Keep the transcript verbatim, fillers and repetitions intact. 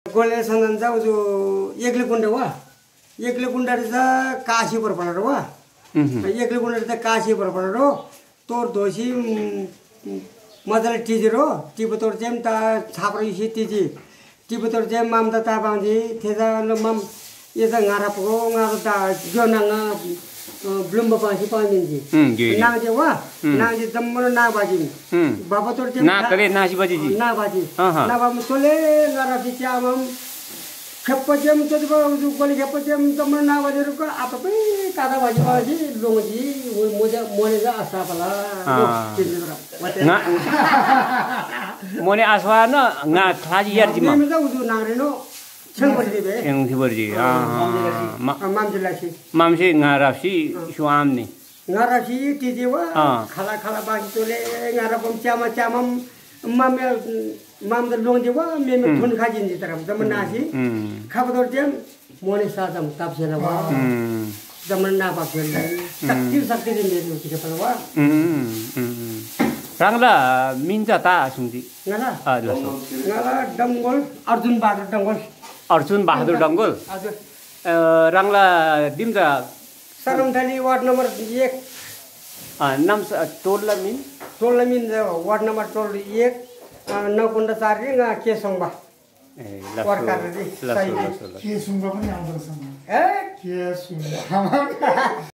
गोले संदन जा जो एकले कुंडे वा एकले कुंडे जा काशी पर पड़ रहा एकले कुंडे जा काशी पर पड़ रहा तोर दोषी मजल टीजी रो टीप तोर जेम ता छाप रही सी टीजी टीप तोर जेम माम ता बांधी थे जा माम ये जा ngaरा पको ngaरा ता जो नंगा belum bapak si pamin ji nang je wa nang je temur na baji bapak tol je na kare na si baji ji na baji na ba mutole ngara si chamam khappa jem to ba ju koli khappa jem temur na baji ru ko apa pe kada baji baji long ji moja mone ja asa pala nga mone aswa na nga thaji yar ji ma me ja uju nang re no Yang tiberji, mamjelasi, mamsi ngarasi suami. Ngarasi tiji wa, khala khala bagi tole ngarapom cama cama mam mam dalong jiwa, mem thun khajin di taraf zaman nasi, khabar jam mone sadam tapsela wa, zaman napa kela, sakti sakti di medu kita pelwa. Rangla minta ta sungti. Ngala, ada so. Ngala dangol, Arjun Bahadur dangol. Arjun Bahadur Dangol. Rangla dimja. Saram thali ward number एक. Ah, nam tolla min. Tolla min ward number tol एक. नौ कुंडा चार रे nga kesongba. Eh, warkar ri. Kesongba पनि आउँछ Eh, kesongba